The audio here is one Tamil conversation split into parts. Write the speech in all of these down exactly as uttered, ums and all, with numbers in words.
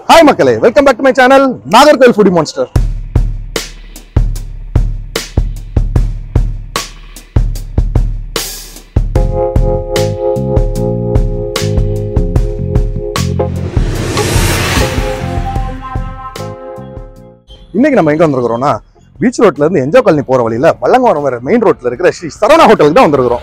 Hi Makale, welcome back to my channel NAGERCOIL FOODIE MONSTER. இன்னைக்கு நம்ம எங்க வந்திருக்கோம்னா பீச் ரோட்ல இருந்து என்ஜாய் காலனி போற வழியில வல்லங்கவரம் மெயின் ரோட்ல இருக்கிற ஸ்ரீ சரவணா ஹோட்டலுக்கு தான் வந்திருக்கோம்.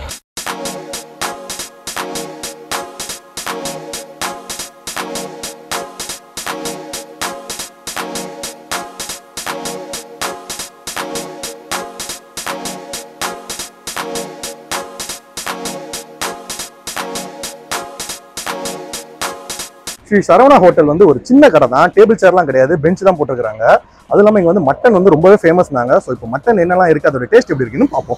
ஸ்ரீ சரவணா ஹோட்டல் வந்து ஒரு சின்ன கடை தான், டேபிள் சேர்லாம் கிடையாது, பெஞ்ச் தான் போட்டுருக்காங்க. அது இல்லாமல் இங்கே வந்து மட்டன் வந்து ரொம்பவே ஃபேமஸ்னாங்க. ஸோ இப்போ மட்டன் என்னெல்லாம் இருக்குது, அதோட டேஸ்ட் எப்படி இருக்குன்னு பார்ப்போம்.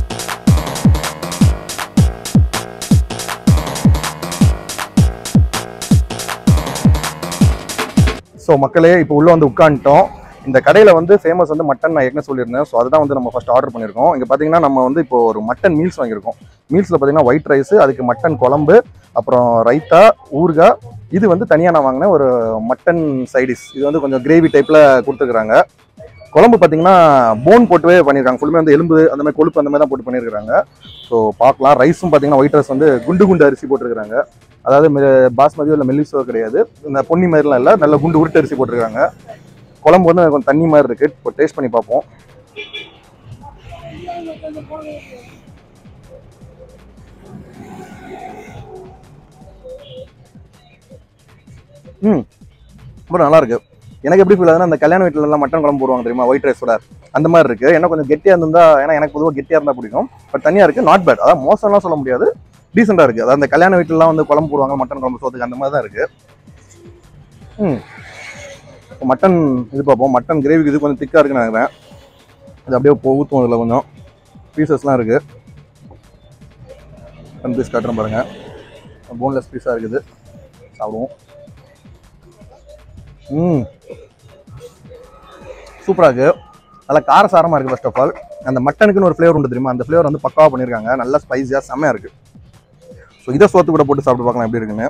ஸோ மக்களே இப்போ உள்ளே வந்து உட்காந்துட்டோம். இந்த கடையில் வந்து ஃபேமஸ் வந்து மட்டன் நான் ஏற்கனவே சொல்லியிருந்தேன். ஸோ அதுதான் வந்து நம்ம ஃபர்ஸ்ட் ஆர்டர் பண்ணியிருக்கோம். இங்கே பார்த்தீங்கன்னா நம்ம வந்து இப்போ ஒரு மட்டன் மீல்ஸ் வாங்கியிருக்கோம். மீல்ஸில் பார்த்தீங்கன்னா ஒயிட் ரைஸ், அதுக்கு மட்டன் குழம்பு, அப்புறம் ரைத்தா, ஊறுகாய். இது வந்து தனியாக நான் வாங்கினேன் ஒரு மட்டன் சைடிஷ். இது வந்து கொஞ்சம் கிரேவி டைப்பில் கொடுத்துருக்குறாங்க. குழம்பு பார்த்தீங்கன்னா போன் போட்டுவே பண்ணியிருக்காங்க. ஃபுல்லுமே வந்து எலும்பு அந்த மாதிரி கொழுப்பு அந்த மாதிரி தான் போட்டு பண்ணியிருக்காங்க. ஸோ பார்க்கலாம். ரைஸும் பார்த்தீங்கன்னா ஒயிட் ரைஸ் வந்து குண்டு குண்டு அரிசி போட்டிருக்காங்க. அதாவது பாஸ்மதியோ இல்லை மெல்லிஸோ கிடையாது, இந்த பொன்னி மாதிரிலாம் இல்லை, நல்ல குண்டு உருட்டு அரிசி போட்டிருக்காங்க. குழம்பு வந்து கொஞ்சம் தண்ணி மாதிரி இருக்குது. இப்போ டேஸ்ட் பண்ணி பார்ப்போம். ம் ரொம்ப நல்லா இருக்கு. எனக்கு எப்படி ஃபீல் ஆகுதுன்னா, அந்த கல்யாண வீட்டிலலாம் மட்டன் குழம்பு போடுவாங்க தெரியுமா, ஒயிட் ரைஸோட அந்த மாதிரி இருக்குது. ஏன்னா கொஞ்சம் கெட்டியாக இருந்தா, ஏன்னா எனக்கு பொதுவாக கெட்டியாக இருந்தால் பிடிக்கும். பட் தனியாக இருக்குது, நாட் பேட். அதாவது மோசம்லாம் சொல்ல முடியாது, டீசெண்டாக இருக்குது. அதாவது அந்த கல்யாண வீட்டிலலாம் வந்து குழம்பு போடுவாங்க மட்டன் குழம்பு சோத்துக்கு, அந்த மாதிரி தான் இருக்குது. ம் மட்டன் இது பார்ப்போம். மட்டன் கிரேவிக்கு இது கொஞ்சம் திக்காக இருக்குன்னு நினைக்கிறேன். அது அப்படியே ஊற்றும். அதில் கொஞ்சம் பீசஸ்லாம் இருக்குது. மட்டன் பீஸ் காட்டுறேன் பாருங்கள், போன்லெஸ் பீஸாக இருக்குது. சாப்பிடுவோம். ம் சூப்பராக இருக்குது. நல்லா காரசாரமாக இருக்குது. ஃபர்ஸ்ட் ஆஃப் ஆல் அந்த மட்டனுக்குன்னு ஒரு ஃப்ளேவர் உண்டு தெரியுமா, அந்த ஃப்ளேவர் வந்து பக்காவாக பண்ணியிருக்காங்க. நல்லா ஸ்பைஸியாக செம்மையாக இருக்குது. ஸோ இதை சோத்து கூட போட்டு சாப்பிட்டு பார்க்கலாம் எப்படி இருக்குன்னு.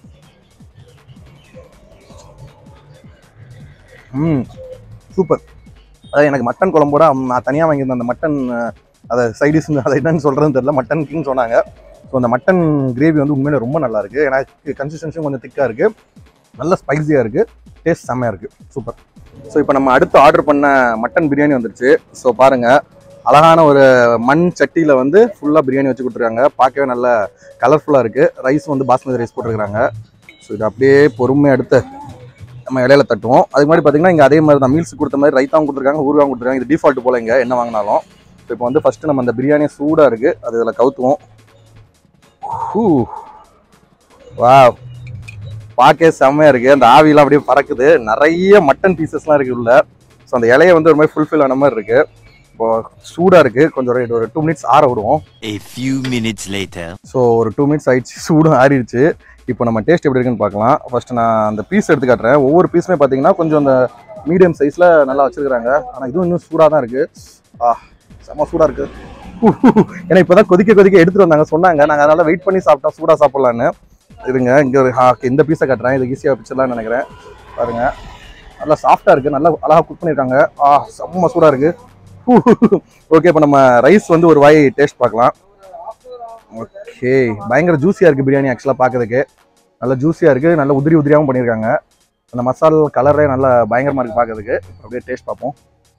ம் சூப்பர். அதாவது எனக்கு மட்டன் குழம்போட நான் தனியாக வாங்கியிருந்தேன் அந்த மட்டன், அதை சைடிஷ், அதை என்னன்னு சொல்கிறதுன்னு தெரியல, மட்டன் கிங் சொன்னாங்க. ஸோ அந்த மட்டன் கிரேவி வந்து உண்மையிலே ரொம்ப நல்லா இருக்குது. ஏன்னா கன்சிஸ்டன்சியும் கொஞ்சம் திக்காக இருக்குது, நல்ல ஸ்பைஸியாக இருக்குது, டேஸ்ட் செம்மையாக இருக்குது. சூப்பர். ஸோ இப்போ நம்ம அடுத்து ஆர்டர் பண்ண மட்டன் பிரியாணி வந்துருச்சு. ஸோ பாருங்கள், அழகான ஒரு மண் சட்டியில் வந்து ஃபுல்லாக பிரியாணி வச்சு கொடுத்துருக்காங்க. பார்க்கவே நல்ல கலர்ஃபுல்லாக இருக்குது. ரைஸும் வந்து பாஸ்மதி ரைஸ் போட்டிருக்காங்க. ஸோ இது அப்படியே பொறுமையாக எடுத்து நம்ம இலையில தட்டுவோம். அதுக்கு மாதிரி பார்த்தீங்கன்னா இங்கே அதே மாதிரி தான் மீல்ஸ் கொடுத்த மாதிரி ரைத்தாவும் கொடுத்துருக்காங்க, ஊறுகாவும் கொடுத்துருக்காங்க. இது டிஃபால்ட் போல இங்கே என்ன வாங்கினாலும். ஸோ இப்போ வந்து ஃபஸ்ட்டு நம்ம அந்த பிரியாணி சூடாக இருக்குது, அது இதில் கவுத்துவோம். ஹூ வா, பார்க்கவே செம்மையாக இருக்குது. அந்த ஆவிலாம் அப்படியே பறக்குது. நிறைய மட்டன் பீசஸ்லாம் இருக்குது உள்ள. ஸோ அந்த இலையை வந்து ஒரு மாதிரி ஃபுல்ஃபில் ஆன மாதிரி இருக்குது. இப்போ சூடாக இருக்குது. கொஞ்சம் ஒரு டூ மினிட்ஸ் ஆற விடுவோம். ஸோ ஒரு டூ மினிட்ஸ் ஆயிடுச்சு, சூடும் ஆறிடுச்சு. இப்போ நம்ம டேஸ்ட் எப்படி இருக்குன்னு பார்க்கலாம். ஃபஸ்ட்டு நான் அந்த பீஸ் எடுத்து காட்டுறேன். ஒவ்வொரு பீஸுமே பார்த்தீங்கன்னா கொஞ்சம் அந்த மீடியம் சைஸில் நல்லா வச்சுருக்காங்க. ஆனால் இதுவும் இன்னும் சூடாக தான் இருக்குது. ஆ செம்ம சூடாக இருக்குது. ஏன்னா இப்போ தான் கொதிக்க கொதிக்க எடுத்துகிட்டு வந்தாங்க, சொன்னாங்க. நாங்கள் அதனால் வெயிட் பண்ணி சாப்பிட்டோம் சூடாக சாப்பிட்லான்னு. இருங்க, இங்கே ஒரு ஹா இந்த பீஸை காட்டுறேன். இது ஈஸியாக பிடிச்சிடலான்னு நினைக்கிறேன். பாருங்கள், நல்லா சாஃப்டாக இருக்குது, நல்லா அழகாக குக் பண்ணியிருக்காங்க. ஆ செம்ம சூடாக இருக்குது. ஓகே, இப்போ நம்ம ரைஸ் வந்து ஒரு வாய் டேஸ்ட் பார்க்கலாம். ஓகே, பயங்கர ஜூஸியாக இருக்குது பிரியாணி. ஆக்சுவலாக பார்க்கறதுக்கு நல்லா ஜூஸியாக இருக்குது, நல்லா உதிரி உதிரியாகவும் பண்ணியிருக்காங்க. அந்த மசாலா கலரே நல்லா பயங்கரமாக இருக்குது பார்க்கறதுக்கு. அப்படியே டேஸ்ட் பார்ப்போம்.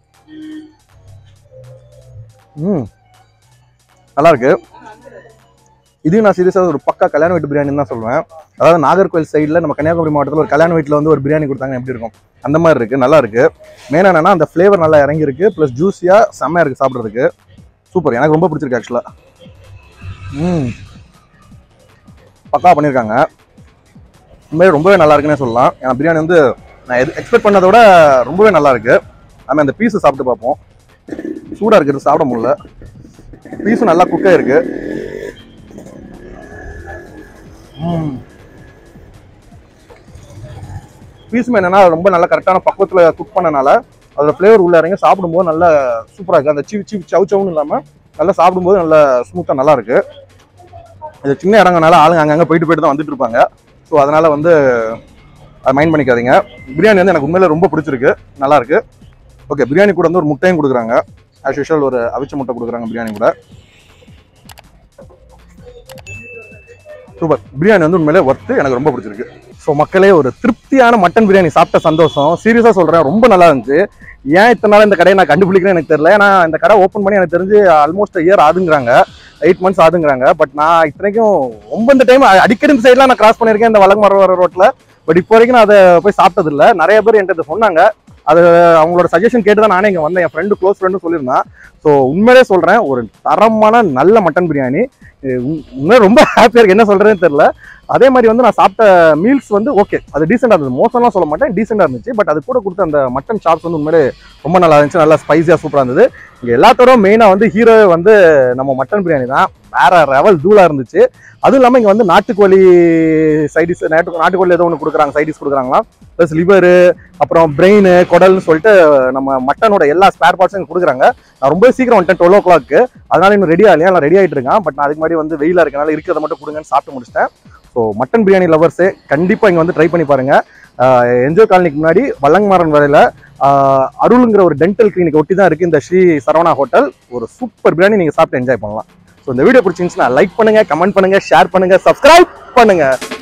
ம் நல்லா இருக்கு. இதையும் நான் சீரியஸாக ஒரு பக்கா கல்யாண வீட்டு பிரியாணின்னு தான் சொல்லுவேன். அதாவது நாகர்கோவில் சைடில் நம்ம கன்னியாகுமரி மாவட்டத்தில் ஒரு கல்யாண வீட்டில் வந்து ஒரு பிரியாணி கொடுத்தாங்க எப்படி இருக்கும், அந்த மாதிரி இருக்குது. நல்லா இருக்குது. மெயினாக என்னன்னா அந்த ஃப்ளேவர் நல்லா இறங்கியிருக்கு, ப்ளஸ் ஜூஸியாக செம்மையாக இருக்குது சாப்பிட்றதுக்கு. சூப்பர், எனக்கு ரொம்ப பிடிச்சிருக்கு ஆக்சுவலாக. ம் பக்கா பண்ணியிருக்காங்க. உண்மையே ரொம்பவே நல்லா இருக்குன்னே சொல்லலாம். ஏன்னா பிரியாணி வந்து நான் எது எக்ஸ்பெக்ட் பண்ணதோட ரொம்பவே நல்லா இருக்குது. நம்ம அந்த பீஸை சாப்பிட்டு பார்ப்போம். சூடாக இருக்குது, சாப்பிட முடியல. பீஸும் நல்லா குக்காக இருக்குது. ம் பீஸுமே என்னென்னா ரொம்ப நல்லா கரெக்டான பக்குவத்தில் குக் பண்ணனால அதோட ஃப்ளேவர் உள்ள இறங்கி சாப்பிடும்போது நல்லா சூப்பராக இருக்குது. அந்த சீ சீ சவு சவுன்னு இல்லாமல் நல்லா சாப்பிடும்போது நல்லா ஸ்மூத்தாக நல்லா இருக்குது. இது சின்ன இடங்கனால ஆளுங்க அங்கங்கே போயிட்டு போயிட்டு தான் வந்துட்டு இருப்பாங்க. ஸோ அதனால் வந்து அதை மைண்ட் பண்ணிக்காதீங்க. பிரியாணி வந்து எனக்கு உண்மையில ரொம்ப பிடிச்சிருக்கு, நல்லா இருக்கு. ஓகே, பிரியாணி கூட வந்து ஒரு முட்டையும் கொடுக்குறாங்க. ஆஸ் யூஷுவல் ஒரு அவிச்ச முட்டை கொடுக்குறாங்க பிரியாணி கூட. சூப்பர், பிரியாணி வந்து உண்மையிலே ஒர்த்து, எனக்கு ரொம்ப பிடிச்சிருக்கு. ஸோ மக்களே, ஒரு திருப்தியான மட்டன் பிரியாணி சாப்பிட்ட சந்தோஷம். சீரியஸாக சொல்கிறேன், ரொம்ப நல்லா இருந்துச்சு. ஏன் இத்தனை நாள் இந்த கடையை நான் கண்டுபிடிக்கிறேன் எனக்கு தெரியல. ஏன்னா இந்த கடை ஓப்பன் பண்ணி எனக்கு தெரிஞ்சு ஆல்மோஸ்ட் இயர் ஆகுங்கிறாங்க, எயிட் மந்த்ஸ் ஆகுங்கிறாங்க. பட் நான் இத்தனைக்கும் ரொம்ப இந்த டைம் அடிக்கடி இந்த சைட்லாம் நான் கிராஸ் பண்ணியிருக்கேன், இந்த வல்லங்குமரன் ரோட்டில். பட் இப்போ வரைக்கும் நான் அதை போய் சாப்பிட்டது இல்லை. நிறைய பேர் என்கிட்ட சொன்னாங்க, அது அவங்களோட சஜஷன் கேட்டு தான் நானே இங்கே வந்தேன். என் ஃப்ரெண்டு, க்ளோஸ் ஃப்ரெண்டும் சொல்லியிருந்தான். ஸோ உண்மையிலே சொல்கிறேன், ஒரு தரமான நல்ல மட்டன் பிரியாணி. உண்மையாக ரொம்ப ஹாப்பியாக இருக்குது, என்ன சொல்கிறேன்னு தெரில. அதே மாதிரி வந்து நான் சாப்பிட்ட மீல்ஸ் வந்து ஓகே, அது டீசெண்டாக இருந்தது, மோசம்லாம் சொல்ல மாட்டேன், டீசெண்டாக இருந்துச்சு. பட் அது கூட கொடுத்த அந்த மட்டன் சாப்ஸ் வந்து உண்மையிலே ரொம்ப நல்லா இருந்துச்சு, நல்லா ஸ்பைஸியாக சூப்பராக இருந்தது. இங்கே எல்லாத்தோட மெயினாக வந்து ஹீரோ வந்து நம்ம மட்டன் பிரியாணி தான், வேற லெவல் தூளாக இருந்துச்சு. அதுவும் இல்லாமல் இங்கே வந்து நாட்டுக்கோழி சைடிஸ், நாட்டு நாட்டுக்கோழி ஏதோ ஒன்று கொடுக்குறாங்க, சைடிஸ் கொடுக்குறாங்களா, ப்ளஸ் லிவரு, அப்புறம் பிரெயின், குடல்னு சொல்லிட்டு நம்ம மட்டனோட எல்லா ஸ்பேர் பார்ட்ஸும் இங்கே கொடுக்குறாங்க. நான் ரொம்ப சீக்கிரம் வந்துட்டேன், டுவெல் ஓ கிளாக்கு, அதனால இன்னும் ரெடி ஆகலையா, நான் ரெடி ஆகிட்டு இருக்கேன். பட் நான் அதுக்கு மாதிரி வந்து வெயிலாக இருக்கனால இருக்கிறத மட்டும் கொடுங்கன்னு சாப்பிட்டு முடிச்சிட்டேன். ஸோ மட்டன் பிரியாணி லவர்ஸே கண்டிப்பாக இங்கே வந்து ட்ரை பண்ணி பாருங்கள். என்ஜாய் காலனிக்கு முன்னாடி வல்லங்குமரன் வரையில் அருளுங்கிற ஒரு டென்டல் கிளினிக் ஒட்டி தான் இருக்குது இந்த ஸ்ரீ சரவணா ஹோட்டல். ஒரு சூப்பர் பிரியாணி நீங்கள் சாப்பிட்டு என்ஜாய் பண்ணலாம். ஸோ இந்த வீடியோ பிடிச்சிருந்துச்சுன்னா லைக் பண்ணுங்கள், கமெண்ட் பண்ணுங்கள், ஷேர் பண்ணுங்கள், சப்ஸ்கிரைப் பண்ணுங்கள்.